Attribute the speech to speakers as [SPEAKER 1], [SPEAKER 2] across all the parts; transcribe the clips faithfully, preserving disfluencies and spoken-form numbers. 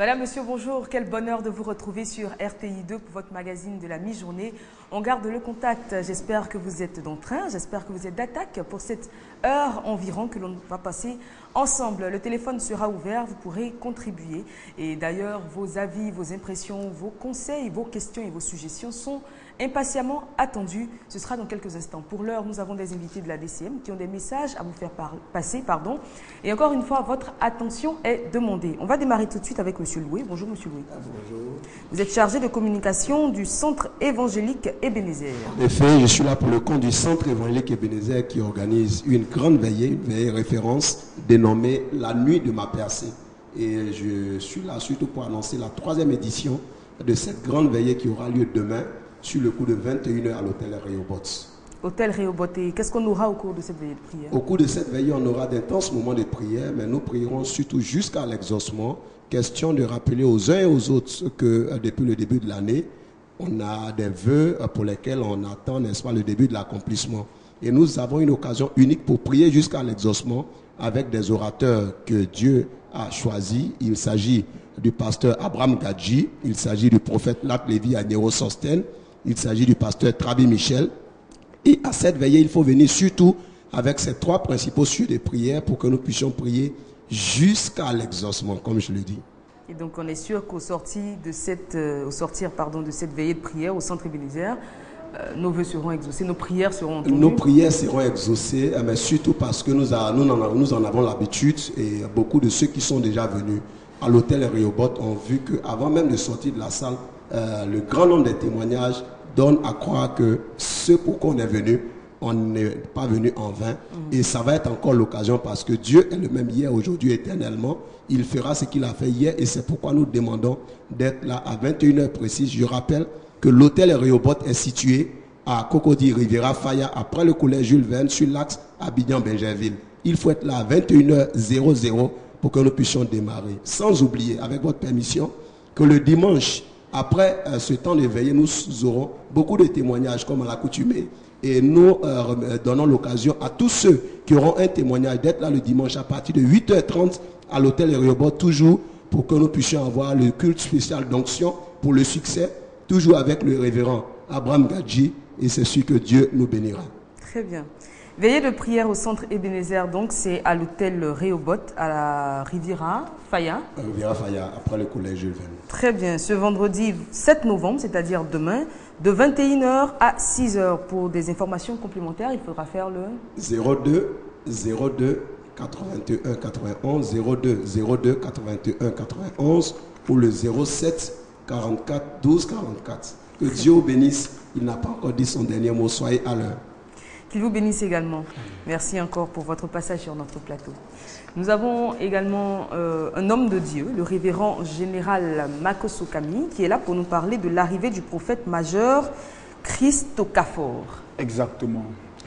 [SPEAKER 1] Madame, monsieur, bonjour. Quel bonheur de vous retrouver sur R T I deux pour votre magazine de la mi-journée. On garde le contact. J'espère que vous êtes dans le train. J'espère que vous êtes d'attaque pour cette heure environ que l'on va passer ensemble. Le téléphone sera ouvert. Vous pourrez contribuer. Et d'ailleurs, vos avis, vos impressions, vos conseils, vos questions et vos suggestions sont impatiemment attendus. Ce sera dans quelques instants. Pour l'heure, nous avons des invités de la D C M qui ont des messages à vous faire passer. Pardon. Et encore une fois, votre attention est demandée. On va démarrer tout de suite avec Monsieur Loué. Bonjour Monsieur Loué.
[SPEAKER 2] Ah, bonjour.
[SPEAKER 1] Vous êtes chargé de communication du Centre évangélique Ebenezer.
[SPEAKER 2] En effet, je suis là pour le compte du Centre évangélique Ebenezer qui organise une grande veillée, une veillée référence dénommée La Nuit de ma percée. Et je suis là surtout pour annoncer la troisième édition de cette grande veillée qui aura lieu demain sur le coup de vingt et une heures à l'hôtel Rehoboth.
[SPEAKER 1] Hôtel Rehoboth. Et qu'est-ce qu'on aura au cours de cette veillée de prière?
[SPEAKER 2] Au cours de cette veillée, on aura d'intenses moments de prière, mais nous prierons surtout jusqu'à l'exaucement. Question de rappeler aux uns et aux autres que euh, depuis le début de l'année, on a des vœux pour lesquels on attend, n'est-ce pas, le début de l'accomplissement. Et nous avons une occasion unique pour prier jusqu'à l'exaucement avec des orateurs que Dieu a choisis. Il s'agit du pasteur Abraham Gadji, il s'agit du prophète Lat Lévi Agnero Sosten, il s'agit du pasteur Trabi Michel. Et à cette veillée, il faut venir surtout avec ces trois principaux sujets de prière pour que nous puissions prier jusqu'à l'exaucement, comme je le dis.
[SPEAKER 1] Et donc on est sûr qu'au sortir de cette, euh, au sortir, pardon, de cette veillée de prière au Centre Ebenezer, euh, nos vœux seront exaucés, nos prières seront entendues.
[SPEAKER 2] Nos prières seront exaucées, mais surtout parce que nous, a, nous, en, nous en avons l'habitude et beaucoup de ceux qui sont déjà venus à l'hôtel Rehoboth ont vu qu'avant même de sortir de la salle, euh, le grand nombre des témoignages donne à croire que ce pourquoi on est venu, on n'est pas venu en vain. Mmh. Et ça va être encore l'occasion parce que Dieu est le même hier, aujourd'hui, éternellement. Il fera ce qu'il a fait hier et c'est pourquoi nous demandons d'être là à vingt et une heures précises. Je rappelle que l'hôtel Rehoboth est situé à Cocody Riviera Faya, après le collège Jules Verne, sur l'axe Abidjan-Benjerville. Il faut être là à vingt et une heures pour que nous puissions démarrer. Sans oublier, avec votre permission, que le dimanche, après euh, ce temps de veillée, nous aurons beaucoup de témoignages comme à l'accoutumée et nous euh, donnons l'occasion à tous ceux qui auront un témoignage d'être là le dimanche à partir de huit heures trente à l'hôtel Rehoboth, toujours pour que nous puissions avoir le culte spécial d'onction pour le succès, toujours avec le révérend Abraham Gadji, et c'est sûr que Dieu nous bénira.
[SPEAKER 1] Très bien. Veillée de prière au Centre Ebenezer, donc c'est à l'hôtel Rehoboth, à la Riviera Faya.
[SPEAKER 2] Riviera Faya, après le collège Jules Verne.
[SPEAKER 1] Très bien. Ce vendredi sept novembre, c'est-à-dire demain, de vingt et une heures à six heures. Pour des informations complémentaires, il faudra faire le
[SPEAKER 2] zéro deux zéro deux quatre-vingt-un quatre-vingt-onze zéro deux zéro deux quatre-vingt-un quatre-vingt-onze ou le zéro sept quarante-quatre douze quarante-quatre. Que Dieu vous bénisse. Il n'a pas encore dit son dernier mot. Soyez à l'heure.
[SPEAKER 1] Qu'il vous bénisse également. Merci encore pour votre passage sur notre plateau. Nous avons également euh, un homme de Dieu, le révérend général Makoso Kami, qui est là pour nous parler de l'arrivée du prophète majeur Christ Okafor.
[SPEAKER 3] Exactement.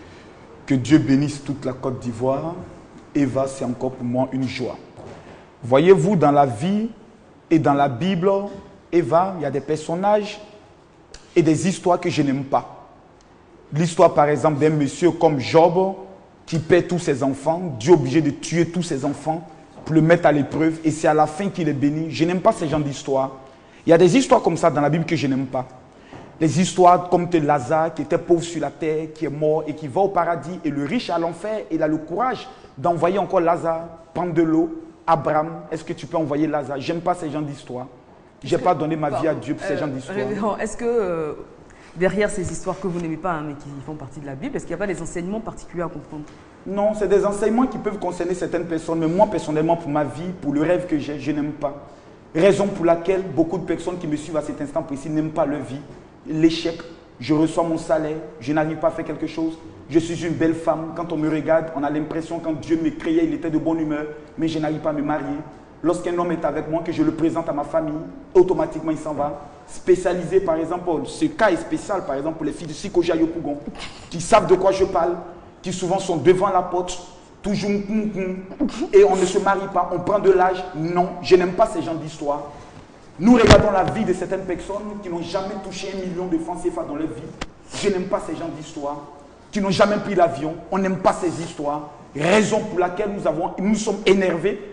[SPEAKER 3] Que Dieu bénisse toute la Côte d'Ivoire. Eva, c'est encore pour moi une joie. Voyez-vous, dans la vie et dans la Bible, Eva, il y a des personnages et des histoires que je n'aime pas. L'histoire, par exemple, d'un monsieur comme Job qui perd tous ses enfants, Dieu est obligé de tuer tous ses enfants pour le mettre à l'épreuve et c'est à la fin qu'il est béni. Je n'aime pas ces genres d'histoires. Il y a des histoires comme ça dans la Bible que je n'aime pas. Les histoires comme de Lazare qui était pauvre sur la terre, qui est mort et qui va au paradis et le riche à l'enfer, il a le courage d'envoyer encore Lazare prendre de l'eau. Abraham, est-ce que tu peux envoyer Lazare? J'aime pas ces genres d'histoires. Je n'ai pas donné ma vie à Dieu pour ces genres d'histoires.
[SPEAKER 1] Est-ce que... Euh... derrière ces histoires que vous n'aimez pas, hein, mais qui font partie de la Bible, est-ce qu'il n'y a pas des enseignements particuliers à comprendre?
[SPEAKER 3] Non, c'est des enseignements qui peuvent concerner certaines personnes, mais moi, personnellement, pour ma vie, pour le rêve que j'ai, je n'aime pas. Raison pour laquelle beaucoup de personnes qui me suivent à cet instant précis n'aiment pas leur vie. L'échec, je reçois mon salaire, je n'arrive pas à faire quelque chose. Je suis une belle femme. Quand on me regarde, on a l'impression que quand Dieu me créait, il était de bonne humeur, mais je n'arrive pas à me marier. Lorsqu'un homme est avec moi, que je le présente à ma famille, automatiquement il s'en va. Spécialisé, par exemple, ce cas est spécial, par exemple, pour les filles de Sikoja Yopougon, qui savent de quoi je parle, qui souvent sont devant la porte, toujours, et on ne se marie pas, on prend de l'âge. Non, je n'aime pas ces genres d'histoires. Nous regardons la vie de certaines personnes qui n'ont jamais touché un million de francs C F A dans leur vie. Je n'aime pas ces genres d'histoires, qui n'ont jamais pris l'avion. On n'aime pas ces histoires. Raison pour laquelle nous, avons, nous sommes énervés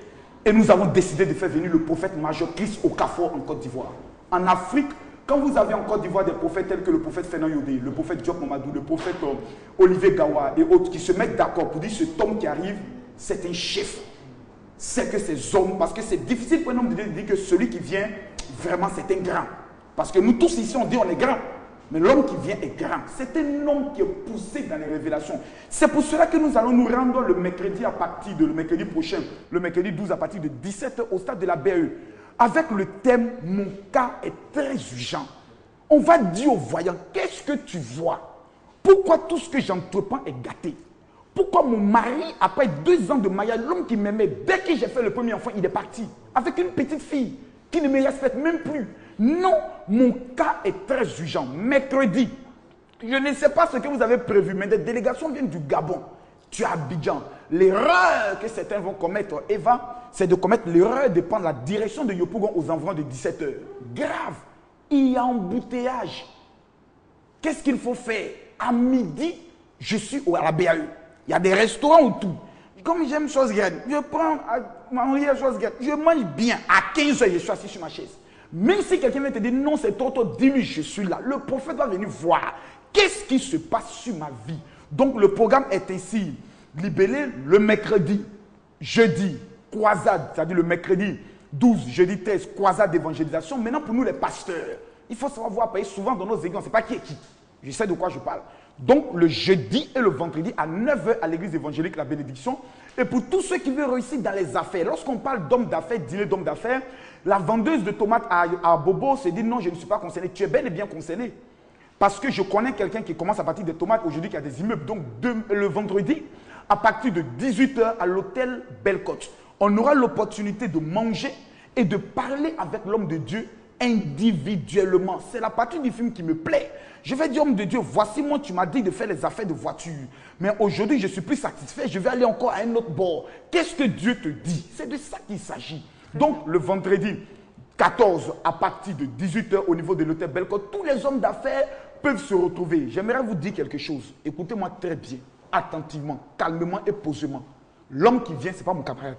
[SPEAKER 3] Et nous avons décidé de faire venir le prophète major Christ Okafor en Côte d'Ivoire. En Afrique, quand vous avez en Côte d'Ivoire des prophètes tels que le prophète Fernand Yodé, le prophète Diop Mamadou, le prophète euh, Olivier Gawa et autres qui se mettent d'accord pour dire cet homme qui arrive, c'est un chef. C'est que ces hommes, parce que c'est difficile pour un homme de dire que celui qui vient, vraiment c'est un grand. Parce que nous tous ici on dit on est grand. Mais l'homme qui vient est grand. C'est un homme qui est poussé dans les révélations. C'est pour cela que nous allons nous rendre le mercredi à partir de le mercredi prochain, le mercredi douze à partir de dix-sept heures au stade de la B A E. Avec le thème « Mon cas est très urgent ». On va dire aux voyants, qu'est-ce que tu vois? Pourquoi tout ce que j'entreprends est gâté? Pourquoi mon mari, après deux ans de mariage, l'homme qui m'aimait, dès que j'ai fait le premier enfant, il est parti avec une petite fille qui ne me respecte même plus? Non, mon cas est très urgent. Mercredi, je ne sais pas ce que vous avez prévu, mais des délégations viennent du Gabon. Tu es à Abidjan. L'erreur que certains vont commettre, Eva, c'est de commettre l'erreur de prendre la direction de Yopougon aux environs de dix-sept heures. Grave, il y a embouteillage. Qu'est-ce qu'il faut faire? À midi, je suis à la B A E. Il y a des restaurants ou tout. Comme j'aime chose graine, je prends manger chose graine, je mange bien. À quinze heures, je suis assis sur ma chaise. Même si quelqu'un vient te dire non, c'est trop tôt, dis-lui, je suis là. Le prophète va venir voir. Qu'est-ce qui se passe sur ma vie? Donc le programme est ainsi libellé le mercredi, jeudi, croisade, c'est-à-dire le mercredi douze, jeudi treize, croisade d'évangélisation. Maintenant pour nous les pasteurs, il faut savoir voir, parce que souvent dans nos églises, on ne sait pas qui est qui. Je sais de quoi je parle. Donc le jeudi et le vendredi à neuf heures à l'église évangélique, la bénédiction. Et pour tous ceux qui veulent réussir dans les affaires, lorsqu'on parle d'hommes d'affaires, dîner d'hommes d'affaires, la vendeuse de tomates à, à Bobo se dit non, je ne suis pas concerné. Tu es bel et bien concerné. Parce que je connais quelqu'un qui commence à partir des tomates aujourd'hui qui a des immeubles. Donc de, le vendredi, à partir de dix-huit heures à l'hôtel Belle-Côte, on aura l'opportunité de manger et de parler avec l'homme de Dieu individuellement. C'est la partie du film qui me plaît. Je vais dire, homme de Dieu, voici moi, tu m'as dit de faire les affaires de voiture. Mais aujourd'hui, je suis plus satisfait, je vais aller encore à un autre bord. Qu'est-ce que Dieu te dit? C'est de ça qu'il s'agit. Donc, le vendredi quatorze, à partir de dix-huit heures au niveau de l'hôtel Belle-Côte, tous les hommes d'affaires peuvent se retrouver. J'aimerais vous dire quelque chose. Écoutez-moi très bien, attentivement, calmement et posément. L'homme qui vient, ce n'est pas mon camarade.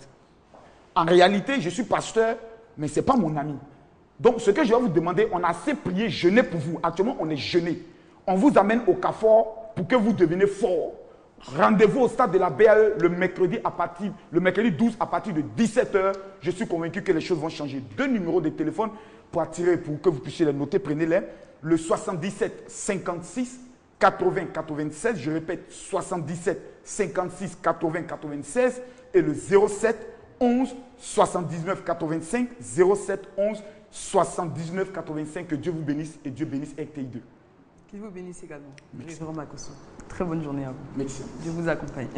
[SPEAKER 3] En réalité, je suis pasteur, mais ce n'est pas mon ami. Donc, ce que je vais vous demander, on a assez prié, jeûné pour vous. Actuellement, on est jeûné. On vous amène au Okafor pour que vous deveniez fort. Rendez-vous au stade de la B A E le mercredi, à partir, le mercredi douze à partir de dix-sept heures. Je suis convaincu que les choses vont changer. Deux numéros de téléphone pour attirer, pour que vous puissiez les noter. Prenez-les. Le soixante-dix-sept cinquante-six quatre-vingts quatre-vingt-seize. Je répète, soixante-dix-sept cinquante-six quatre-vingts quatre-vingt-seize. Et le zéro sept onze soixante-dix-neuf quatre-vingt-cinq. zéro sept onze soixante-dix-neuf quatre-vingt-cinq. Que Dieu vous bénisse et Dieu bénisse R T I deux.
[SPEAKER 1] Qu'il vous bénisse également. Merci. Très bonne journée à vous.
[SPEAKER 3] Merci.
[SPEAKER 1] Dieu vous accompagne.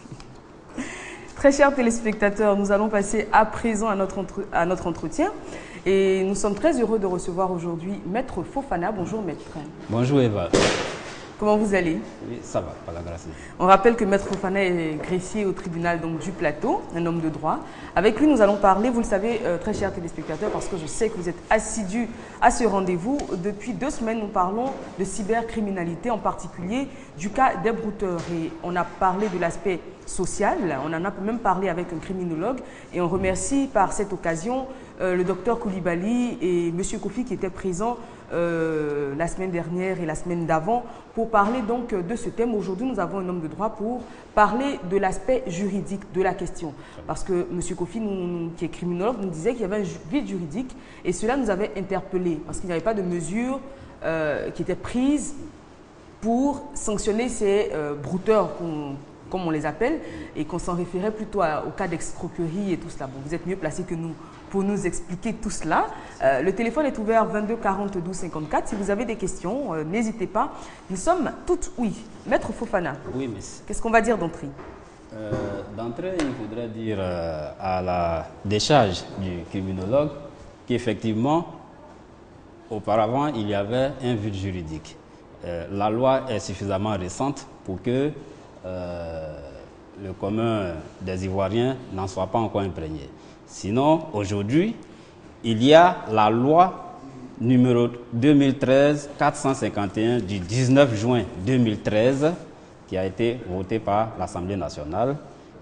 [SPEAKER 1] Très chers téléspectateurs, nous allons passer à présent à notre, entre... à notre entretien. Et nous sommes très heureux de recevoir aujourd'hui Maître Fofana. Bonjour Maître.
[SPEAKER 4] Bonjour Eva.
[SPEAKER 1] Comment vous allez?
[SPEAKER 4] Oui, ça va, par la grâce.
[SPEAKER 1] On rappelle que Maître Fofana est greffier au tribunal donc, du Plateau, un homme de droit. Avec lui, nous allons parler, vous le savez, euh, très chers téléspectateurs, parce que je sais que vous êtes assidus à ce rendez-vous. Depuis deux semaines, nous parlons de cybercriminalité, en particulier du cas des brouteurs. Et on a parlé de l'aspect social, on en a même parlé avec un criminologue. Et on remercie par cette occasion euh, le docteur Koulibaly et M. Kofi qui étaient présents Euh, la semaine dernière et la semaine d'avant pour parler donc de ce thème. Aujourd'hui, nous avons un homme de droit pour parler de l'aspect juridique de la question. Parce que M. Kofi, nous, qui est criminologue, nous disait qu'il y avait un vide juridique et cela nous avait interpellés parce qu'il n'y avait pas de mesures euh, qui étaient prises pour sanctionner ces euh, brouteurs, qu'on, comme on les appelle, et qu'on s'en référait plutôt à, au cas d'escroquerie et tout cela. Bon, vous êtes mieux placé que nous pour nous expliquer tout cela. Euh, le téléphone est ouvert vingt-deux quarante douze cinquante-quatre. Si vous avez des questions, euh, n'hésitez pas. Nous sommes toutes oui. Maître Fofana.
[SPEAKER 4] Oui, monsieur.
[SPEAKER 1] Qu'est-ce qu'on va dire d'entrée?
[SPEAKER 4] euh, D'entrée, il faudrait dire euh, à la décharge du criminologue qu'effectivement, auparavant, il y avait un vide juridique. Euh, la loi est suffisamment récente pour que euh, le commun des Ivoiriens n'en soit pas encore imprégné. Sinon, aujourd'hui, il y a la loi numéro deux mille treize quatre cent cinquante et un du dix-neuf juin deux mille treize qui a été votée par l'Assemblée nationale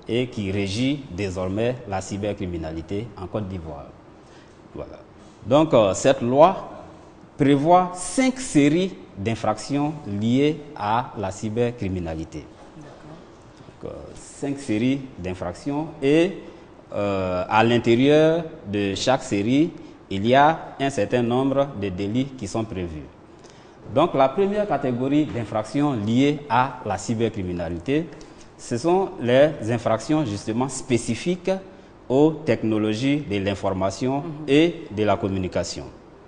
[SPEAKER 4] et qui régit désormais la cybercriminalité en Côte d'Ivoire. Voilà. Donc, euh, cette loi prévoit cinq séries d'infractions liées à la cybercriminalité. Donc, euh, cinq séries d'infractions et euh, à l'intérieur de chaque série, il y a un certain nombre de délits qui sont prévus. Donc, la première catégorie d'infractions liées à la cybercriminalité, ce sont les infractions justement spécifiques aux technologies de l'information mmh. et de la communication.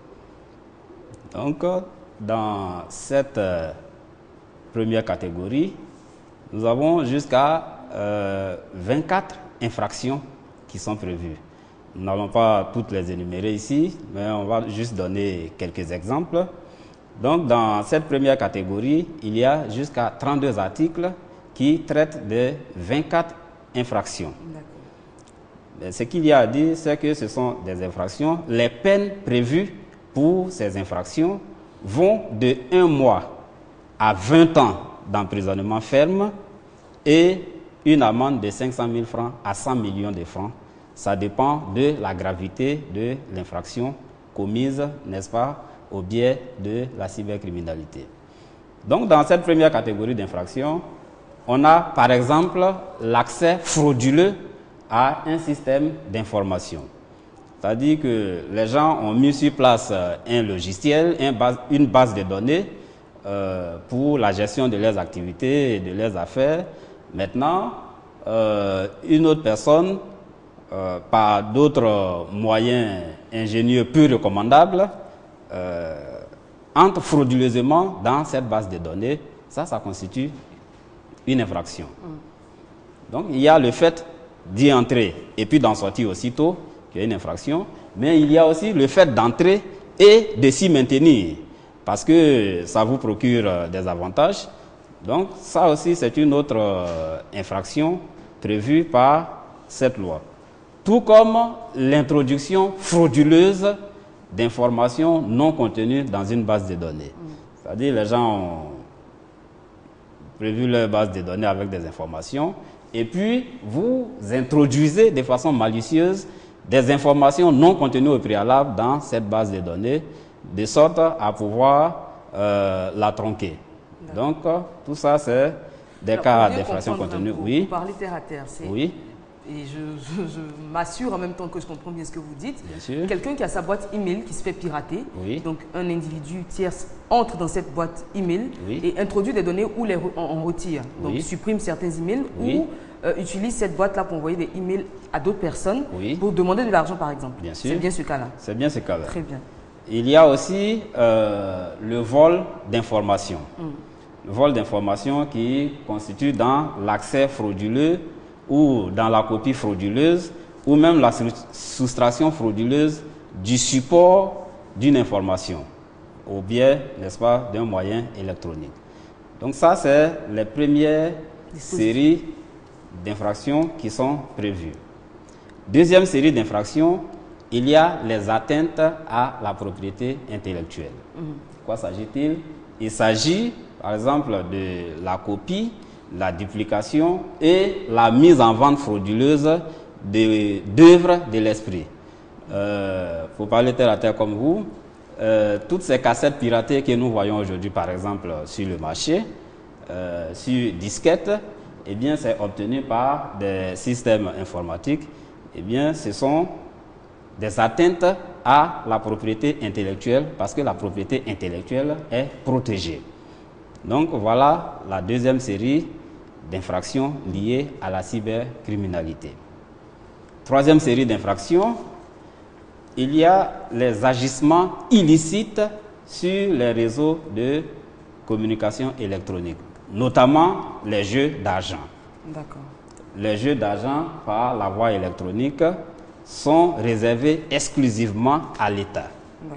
[SPEAKER 4] Donc, dans cette euh, première catégorie, nous avons jusqu'à euh, vingt-quatre infractions qui sont prévues. Nous n'allons pas toutes les énumérer ici, mais on va juste donner quelques exemples. Donc, dans cette première catégorie, il y a jusqu'à trente-deux articles qui traitent de vingt-quatre infractions. Ce qu'il y a à dire, c'est que ce sont des infractions. Les peines prévues pour ces infractions vont de un mois à vingt ans d'emprisonnement ferme et une amende de cinq cent mille francs à cent millions de francs. Ça dépend de la gravité de l'infraction commise, n'est-ce pas, au biais de la cybercriminalité. Donc, dans cette première catégorie d'infractions, on a par exemple l'accès frauduleux à un système d'information. C'est-à-dire que les gens ont mis sur place un logiciel, un base, une base de données euh, pour la gestion de leurs activités et de leurs affaires. Maintenant, euh, une autre personne, euh, par d'autres moyens ingénieux peu recommandables, euh, entre frauduleusement dans cette base de données. Ça, ça constitue une infraction. Mm. Donc, il y a le fait d'y entrer et puis d'en sortir aussitôt, qui est une infraction, mais il y a aussi le fait d'entrer et de s'y maintenir, parce que ça vous procure des avantages. Donc, ça aussi, c'est une autre euh, infraction prévue par cette loi. Tout comme l'introduction frauduleuse d'informations non contenues dans une base de données. Mm. C'est-à-dire, les gens ont prévu leur base de données avec des informations, et puis vous introduisez de façon malicieuse des informations non contenues au préalable dans cette base de données, de sorte à pouvoir euh, la tronquer. Donc, tout ça, c'est des Alors, cas d'infraction contenue.
[SPEAKER 1] Vous,
[SPEAKER 4] oui.
[SPEAKER 1] Vous parlez terre à terre.
[SPEAKER 4] Oui.
[SPEAKER 1] Et je, je, je m'assure en même temps que je comprends bien ce que vous dites.
[SPEAKER 4] Bien sûr.
[SPEAKER 1] Quelqu'un qui a sa boîte email qui se fait pirater,
[SPEAKER 4] oui.
[SPEAKER 1] donc un individu tierce entre dans cette boîte email
[SPEAKER 4] oui.
[SPEAKER 1] et introduit des données ou les re, en, en retire. Donc
[SPEAKER 4] oui.
[SPEAKER 1] supprime certains emails
[SPEAKER 4] oui.
[SPEAKER 1] ou euh, utilise cette boîte-là pour envoyer des emails à d'autres personnes
[SPEAKER 4] oui.
[SPEAKER 1] pour demander de l'argent par exemple.
[SPEAKER 4] Bien sûr.
[SPEAKER 1] C'est bien ce cas-là.
[SPEAKER 4] C'est bien ce cas-là.
[SPEAKER 1] Très bien.
[SPEAKER 4] Il y a aussi euh, le vol d'informations. Mm. Le vol d'informations qui constitue dans l'accès frauduleux ou dans la copie frauduleuse ou même la soustraction frauduleuse du support d'une information au biais, n'est-ce pas, d'un moyen électronique. Donc ça, c'est les premières séries d'infractions qui sont prévues. Deuxième série d'infractions, il y a les atteintes à la propriété intellectuelle. Mmh. Quoi s'agit-il? Il s'agit, par exemple, de la copie, la duplication et la mise en vente frauduleuse d'œuvres de, de l'esprit. Euh, pour parler terre à terre comme vous, euh, toutes ces cassettes piratées que nous voyons aujourd'hui, par exemple, sur le marché, euh, sur disquette, eh bien, c'est obtenu par des systèmes informatiques. Eh bien, ce sont des atteintes à la propriété intellectuelle parce que la propriété intellectuelle est protégée. Donc, voilà la deuxième série d'infractions liées à la cybercriminalité. Troisième série d'infractions, il y a les agissements illicites sur les réseaux de communication électronique, notamment les jeux d'argent.
[SPEAKER 1] D'accord.
[SPEAKER 4] Les jeux d'argent par la voie électronique sont réservés exclusivement à l'État.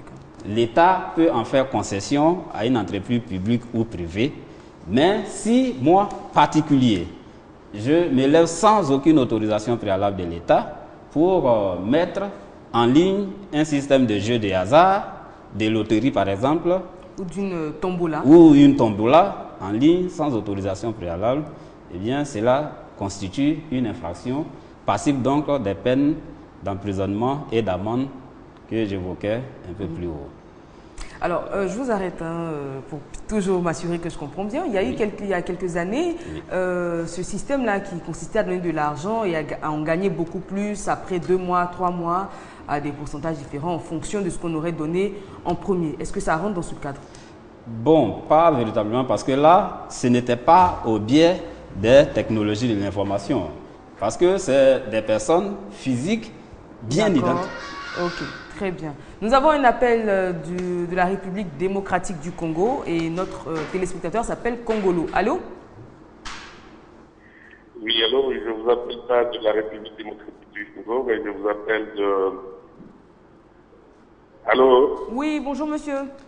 [SPEAKER 4] L'État peut en faire concession à une entreprise publique ou privée, mais si moi, particulier, je me lève sans aucune autorisation préalable de l'État pour euh, mettre en ligne un système de jeux de hasard, de loterie par exemple,
[SPEAKER 1] ou d'une tombola,
[SPEAKER 4] ou une tombola en ligne sans autorisation préalable, eh bien cela constitue une infraction passible donc des peines d'emprisonnement et d'amende que j'évoquais un peu plus haut.
[SPEAKER 1] Alors, euh, je vous arrête hein, pour toujours m'assurer que je comprends bien. Il y a eu
[SPEAKER 4] Oui.
[SPEAKER 1] quelques, il y a quelques années
[SPEAKER 4] Oui.
[SPEAKER 1] euh, ce système-là qui consistait à donner de l'argent et à, à en gagner beaucoup plus après deux mois, trois mois, à des pourcentages différents en fonction de ce qu'on aurait donné en premier. Est-ce que ça rentre dans ce cadre?
[SPEAKER 4] Bon, pas véritablement, parce que là, ce n'était pas au biais des technologies de l'information. Parce que c'est des personnes physiques bien
[SPEAKER 1] D'accord.
[SPEAKER 4] identiques.
[SPEAKER 1] Ok, très bien. Nous avons un appel euh, du- de la République démocratique du Congo et notre euh, téléspectateur s'appelle Congolo. Allô?
[SPEAKER 5] Oui, alors je vous appelle pas de la République démocratique du Congo, mais je vous appelle de... Allô?
[SPEAKER 1] Oui, bonjour monsieur.